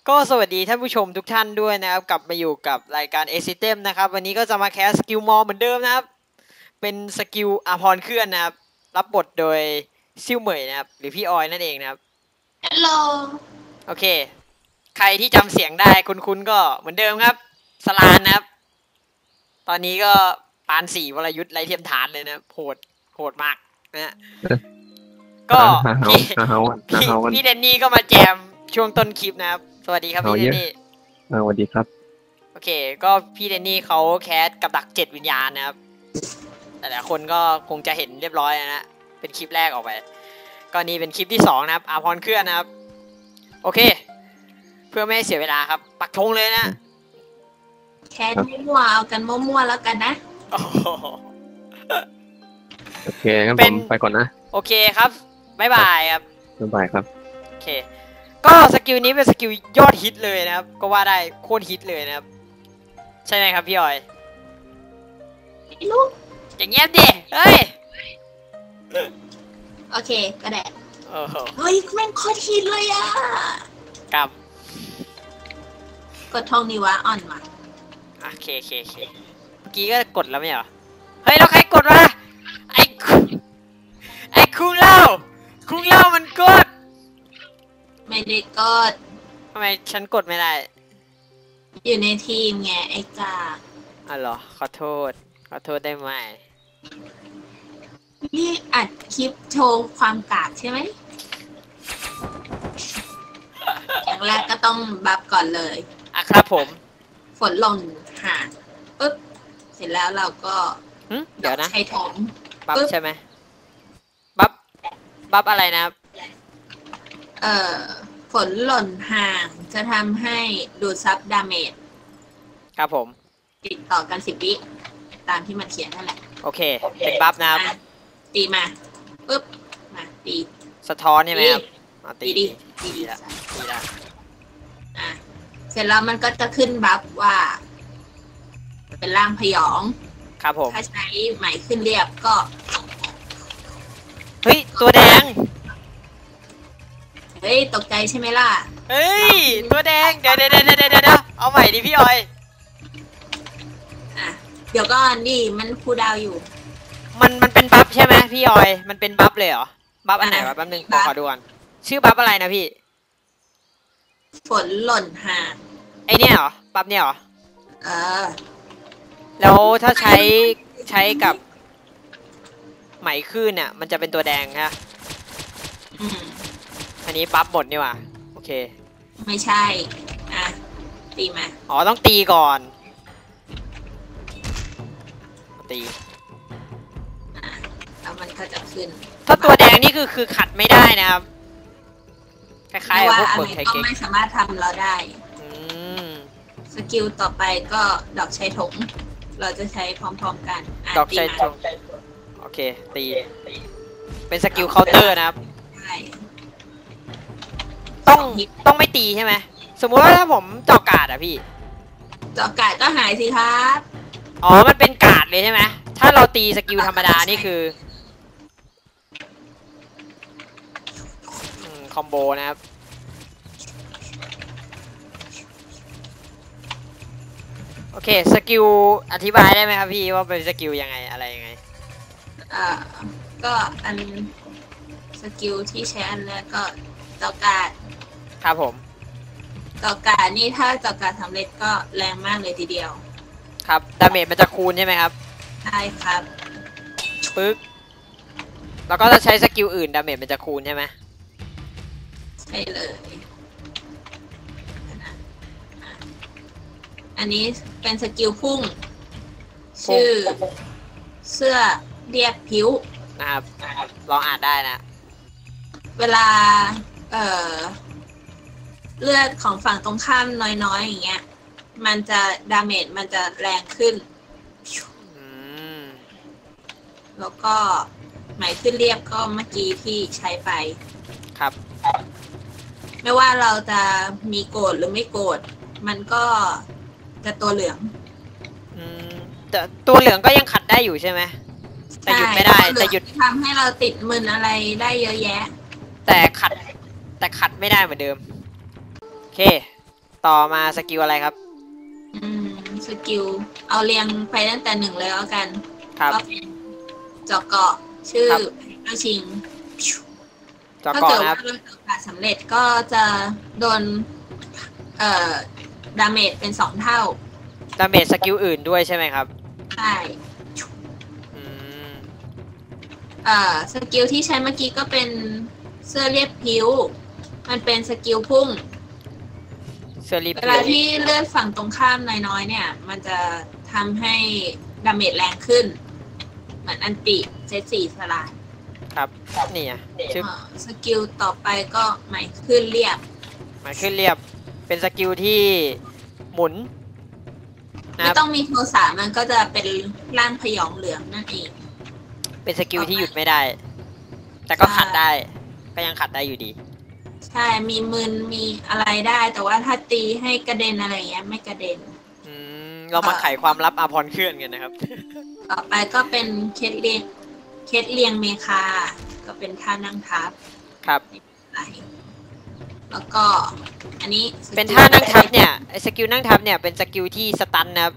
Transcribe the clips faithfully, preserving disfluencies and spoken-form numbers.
ก็สวัสดีท่านผู้ชมทุกท่านด้วยนะครับกลับมาอยู่กับรายการ เอ ซิ เต็ม นะครับวันนี้ก็จะมาแคสสกิลมอเหมือนเดิมนะครับเป็นสกิลอาพรเคลื่อนนะครับรับบทโดยซิ่วเหมยนะครับหรือพี่ออยนั่นเองนะครับ Hello โอเคใครที่จำเสียงได้คุ้นๆก็เหมือนเดิมครับสลานนะครับตอนนี้ก็ปานสี่วรยุทธ์ไรเทียมฐานเลยนะโหดโหดมากนะฮะก็พี่พี่พี่เดนนี่ก็มาแจมช่วงต้นคลิปนะครับสวัสดีครับพี่เดนนี่สวัสดีครับโอเคก็พี่เดนนี่เขาแคสกับดักเจ็ดวิญญาณนะครับแต่ละคนก็คงจะเห็นเรียบร้อยนะเป็นคลิปแรกออกไปก็นี่เป็นคลิปที่สองนะครับอาพรเคลื่อนนะครับโอเคเพื่อไม่ให้เสียเวลาครับปักธงเลยนะแคสมั่วเอากันมั่วๆแล้วกันนะโอเคงั้นผมไปก่อนนะโอเคครับบ๊ายบายครับบ๊ายบายครับโอเคก็สกิลนี้เป็นสกิลยอดฮิตเลยนะครับก็ว่าได้โคตรฮิตเลยนะครับใช่ไหมครับพี่ออยลูกอย่างเงี้ยดิเฮ้ยโอเคก็ได้โอ้โหเฮ้ยแม่งโคตรฮิตเลยอ่ะกับกดทองนี่วะอ่อนมาโอเคโอเคโอเคเมื่อกี้ก็กดแล้วไม่เหรอเฮ้ยแล้วใครกดวะไอ้ไอ้คุงเล่าคุงเล่ามันกดไม่ได้กดทำไมฉันกดไม่ได้อยู่ในทีมไงไอ้กาอ๋อเหรอขอโทษขอโทษได้ไหมนี่อัดคลิปโชว์ความกากใช่ไหมอย่างแรกก็ต้องบัฟก่อนเลยอ่ะครับผมฝนหล่นหาปึ๊บเสร็จแล้วเราก็เดี๋ยวนะใช้ถมบัฟใช่ไหมบัฟบัฟอะไรนะครับเอ่อฝนหล่นห่างจะทำให้ดูดซับดาเมจครับผมติดต่อกันสิบวิตามที่มันเขียนนั่นแหละโอเคเป็นบัฟนะครับตีมาปึ๊บมาตีสะท้อนใช่ไหมครับตีดีตีดีละตีละอ่ะเสร็จแล้วมันก็จะขึ้นบัฟว่าเป็นร่างพยองครับผมถ้าใช้ไหมขึ้นเรียบก็เฮ้ยตัวแดงเฮ้ยตกใจใช่ไหมล่ะเฮ้ยตัวแดงเดี๋ยวเดี๋ยวเดี๋ยวเดี๋ยวเดี๋ยวเอาใหม่ดิพี่ออยอ่ะเดี๋ยวก่อนดิมันคูลดาวน์อยู่มันมันเป็นบัฟใช่ไหมพี่ออยมันเป็นบัฟเลยเหรอบัฟอันไหนวะแป๊บนึงขอขอดูก่อนชื่อบัฟอะไรนะพี่ฝนหล่นห่างไอเนี่ยเหรอบัฟเนี่ยเหรอเออแล้วถ้าใช้ใช้กับไหมขึ้นเนี่ยมันจะเป็นตัวแดงฮะอันนี้บัฟหมดนี่ว่ะโอเคไม่ใช่อ่ะตีมาอ๋อต้องตีก่อนตีอ่ะแล้วมันก็จะขึ้นถ้าตัวแดงนี่คือคือขัดไม่ได้นะครับคล้ายๆกับพวกกดไทเก๊กไม่สามารถทำเราได้สกิลต่อไปก็ดอกชัยถงเราจะใช้พร้อมๆกันดอกชัยถงโอเคตีเป็นสกิลเคาน์เตอร์นะครับต้องต้องไม่ตีใช่ไหมสมมุติว่าถ้าผมเจาะกาดอะพี่เจาะกาดก็หายสิครับอ๋อมันเป็นกาดเลยใช่ไหมถ้าเราตีสกิลธรรมดานี่คือคอมโบนะครับโอเคสกิลอธิบายได้ไหมครับพี่ว่าเป็นสกิลยังไงอะไรยังไงอ่าก็อันสกิลที่ใช้อันแรกก็เจาะกาดครับผมเจาะกาดนี่ถ้าเจาะกาดสำเร็จก็แรงมากเลยทีเดียวครับดาเมจมันจะคูณใช่ไหมครับใช่ครับปึ๊กแล้วก็จะใช้สกิลอื่นดาเมจมันจะคูณใช่ไหมใช่เลยอันนี้เป็นสกิลพุ่งชื่อเสื้อเรียบผิวนะครับลองอ่านได้นะเวลาเอ่อเลือดของฝั่งตรงข้ามน้อยๆอย่างเงี้ยมันจะดาเมจมันจะแรงขึ้นแล้วก็ไหมขึ้นเรียบก็เมื่อกี้ที่ใช้ไปครับไม่ว่าเราจะมีโกรธหรือไม่โกรธมันก็จะตัวเหลืองอืมแต่ตัวเหลืองก็ยังขัดได้อยู่ใช่ไหมแต่หยุดไม่ได้แต่หยุดทำให้เราติดมึนอะไรได้เยอะแยะแต่ขัดแต่ขัดไม่ได้เหมือนเดิมโอเคต่อมาสกิลอะไรครับอืมสกิลเอาเรียงไปตั้งแต่หนึ่งเลยแล้วกันครับก็เป็นเจาะเกาะชื่อครับเจ้าชิงเจาะถ้าเกาะเกิดนะคว่ารับเราเจาะกาสำเร็จก็จะโดนเอ่อดาเมจเป็นสองเท่าดาเมจสกิลอื่นด้วยใช่ไหมครับใช่อืมเอ่อสกิลที่ใช้เมื่อกี้ก็เป็นเสื้อเรียบผิว มันเป็นสกิลพุ่งเซอร์รีเวลาที่เลือดฝั่งตรงข้ามน้อยๆเนี่ย มันจะทำให้ดาเมจแรงขึ้น เหมือนอันติเซตสี่สลายครับนี่อ่ะชื่อเอ่อสกิลต่อไปก็ใหม่ขึ้นเรียบหมายขึ้นเรียบเป็นสกิลที่หมุนนะคไม่รับต้องมีโทสะมันก็จะเป็นร่างพยองเหลืองนั่นเองเป็นสกิลที่หยุดไม่ได้ แต่ก็ขัดได้ ก็ยังขัดได้อยู่ดีใช่มีมึนมีอะไรได้ แต่ว่าถ้าตีให้กระเด็นอะไรเงี้ยไม่กระเด็นอืมเรามาไขความลับอาพรณ์เคลื่อนกันนะครับต่อไปก็เป็นเคสเลียงเคสเลียงเมคา ก็เป็นท่านั่งทับครับไหลแล้วก็อันนี้สกิลเป็นท่านั่งทับเนี่ยไอ้สกิลนั่งทับเนี่ยเป็นสกิลที่สตันนะครับ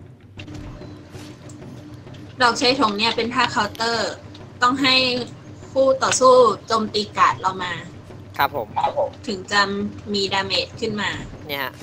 ดอกใช้ถงเนี่ยเป็นท่าเคาน์เตอร์ ต้องให้คู่ต่อสู้โจมตีการ์ดเรามาครับผมถึงจะมีดาเมจขึ้นมาเนี่ยฮะ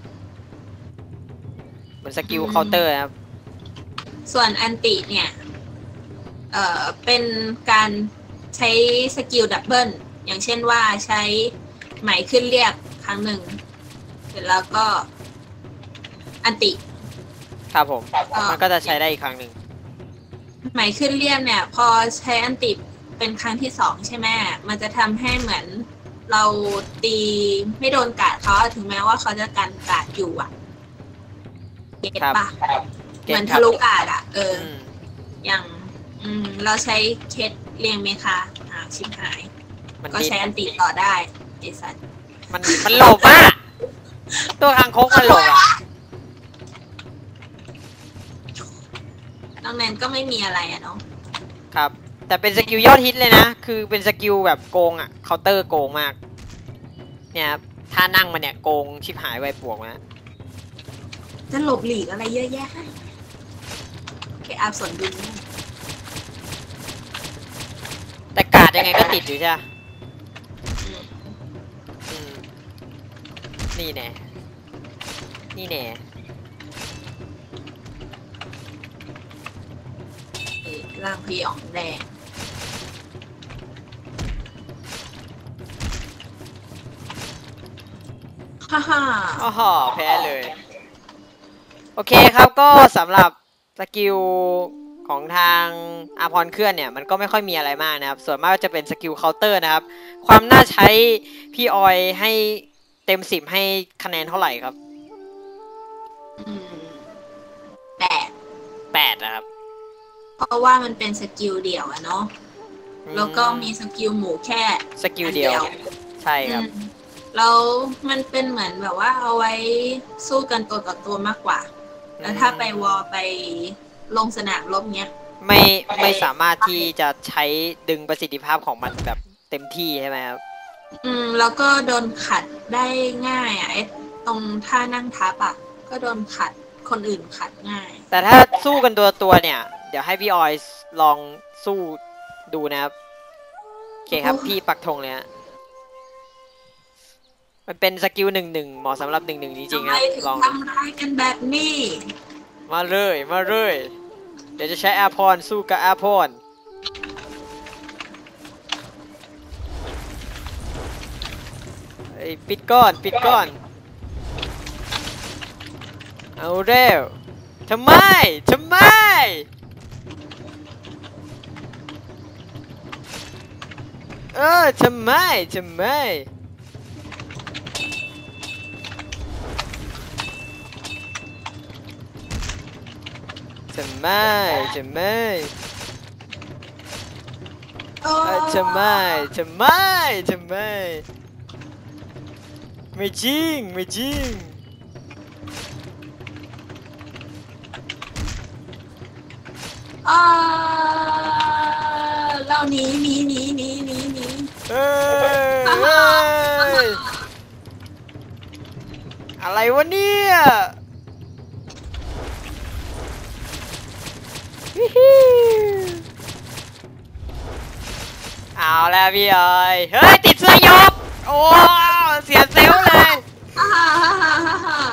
เหมือนสกิลเคาน์เตอร์นะครับส่วนอันติเนี่ย เอ่อ เป็นการใช้สกิลดับเบิล อย่างเช่นว่าใช้ไหมขึ้นเรียบครั้งหนึ่ง เสร็จแล้วก็อันติครับผมก็มันก็จะใช้ได้อีกครั้งหนึ่งไหมขึ้นเรียบเนี่ย พอใช้อันติเป็นครั้งที่สองใช่ไหมมันจะทำให้เหมือนเราตีไม่โดนการ์ดเขาถึงแม้ว่าเขาจะกันการ์ดอยู่อ่ะเก็ตครับปะเก็เหตมือนครัทะบลุการ์ดอ่ะ เอออืมอย่าง อืม เราใช้เคสเรียงเมคาอ่าชิบหายมันก็ดีใช้อันติต่อได้ไอสัตว์มันมันหลบอ่ะตัวคางคกมันหลบอ่ะนอกนั้นก็ไม่มีอะไรอะเนาะครับ แต่เป็นสกิลยอดฮิตเลยนะ คือเป็นสกิลแบบโกงอ่ะเคาน์เตอร์โกงมาก เนี่ยครับถ้านั่งมันเนี่ยโกงชิบหายไวป่วงนะจะหลบหลีกอะไรเยอะแยะแค่อาบสนดุลแต่การ์ดยังไงก็ติดอยู่ใช่ไหมอืมอืมนี่แน่ นี่แน่ร่างพยองแดงฮ่าฮ่าอ๋อแพ้เลย โอเคครับก็สำหรับสกิลของทางอาพรณ์เคลื่อนเนี่ยมันก็ไม่ค่อยมีอะไรมากนะครับ ส่วนมากจะเป็นสกิลเคาน์เตอร์นะครับ ความน่าใช้พี่ออยให้เต็มสิบให้คะแนนเท่าไหร่ครับอืมแปดแปดนะครับเพราะว่ามันเป็นสกิลเดี่ยวอะเนาะอืแล้วก็มีสกิลหมูแค่สกิลเดียวอันใช่ครับอืมแล้วมันเป็นเหมือนแบบว่าเอาไว้สู้กันตัวต่อตัวมากกว่า แล้วถ้าไปวอลไปลงสนามรบเนี้ยไม่ไม่สามารถที่จะใช้ดึงประสิทธิภาพของมันแบบเต็มที่ใช่ไหมครับอืม แล้วก็โดนขัดได้ง่ายอ่ะไอ้ตรงท่านั่งทับอ่ะ ก็โดนขัดคนอื่นขัดง่ายแต่ถ้าสู้กันตัวตัวเนี่ย เดี๋ยวให้พี่ออยลองสู้ดูนะครับ โอเคครับโอ้พี่ปักธงเลยฮะมันเป็นสกิลหนึ่งหนึ่งเหมาะสำหรับหนึ่งหนึ่งจริงๆทำไมครับถึงลองทำร้ายกันแบบนี้มาเลยมาเลย เดี๋ยวจะใช้แอร์พรสู้กับแอร์พรไอ้ยปิดก้อนปิดก้อน เอาเร็วทำไมทำไม เออทำไมทำไมทำไมทำไมโอ้เอ่อทำไมทำไมทำไมไม่จริงไม่จริงอ่าเราหนีหนีหนีหนีหนีหนีเอ้ยอ่าเอ้ยอะไรวะเนี่ยฮิฮิเอาแล้วพี่เอ๋ยเฮ้ยติดเสื้อหยกโอ้เสียเซลลเลยฮ่าฮ่าฮ่าฮ่าฮ่าฮ่า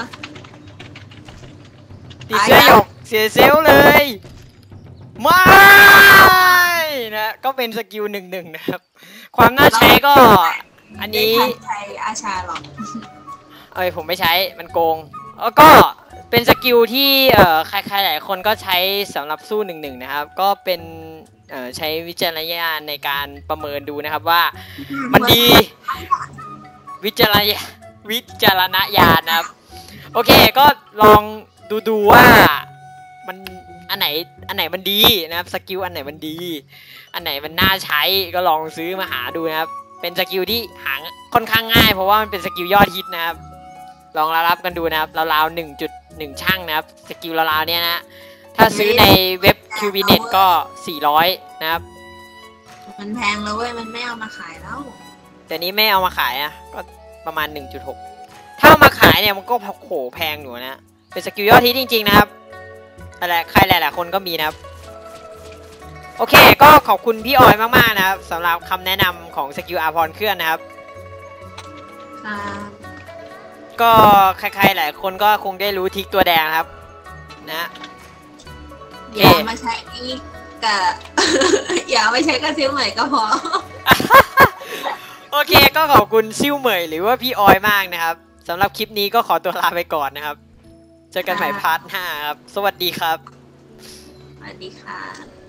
ติดเสื้อหยกเสียเซลลเลยไม่นะก็เป็นสกิลหนึ่งหนึ่งนะครับ ความน่าใช้ก็อันนี้ไม่ทันใจอาชาหรอกเอ้ยผมไม่ใช้มันโกงแล้วก็เป็นสกิลที่เอ่อใครๆหลายคนก็ใช้สำหรับสู้หนึ่งหนึ่งนะครับก็เป็นเอ่อใช้วิจารณญาณในการประเมินดูนะครับว่ามันดีวิจารณญาวิจารณญาณนะครับโอเคก็ลองดูดูว่ามันอันไหนอันไหนมันดีนะครับสกิลอันไหนมันดีอันไหนมันน่าใช้ก็ลองซื้อมาหาดูนะครับเป็นสกิลที่หาค่อนข้างง่ายเพราะว่ามันเป็นสกิลยอดฮิตนะครับลองรับกันดูนะครับราวๆหนึ่งจุดหนึ่งช่างนะครับสกิลราวๆเนี้ยนะถ้าซื้อในเว็บ คิว บี เน็ต ก็สี่ร้อยนะครับมันแพงแล้วเว้ยมันไม่เอามาขายแล้วแต่นี้ไม่เอามาขายอ่ะก็ประมาณ หนึ่งจุดหก ถ้าเอามาขายเนี่ยมันก็โหแพงอยู่นะเป็นสกิลยอดฮิตจริงๆนะครับอะไรใครหลายๆคนก็มีนะครับโอเคก็ขอบคุณพี่ออยมากๆนะครับสำหรับคำแนะนำของสกิลอาพรเคลื่อนนะครับค่ะก็ใครๆหลายคนก็คงได้รู้ทริกตัวแดงนะครับนะอย่ามาใช้นี่กับ อย่าเอาไปใช้กับซิลใหม่ก็พอโอเคก็ขอบคุณซิ่วเหมยหรือว่าพี่ออยมากนะครับสำหรับคลิปนี้ก็ขอตัวลาไปก่อนนะครับเจอกันใหม่พาร์ทหน้าครับสวัสดีครับสวัสดีค่ะ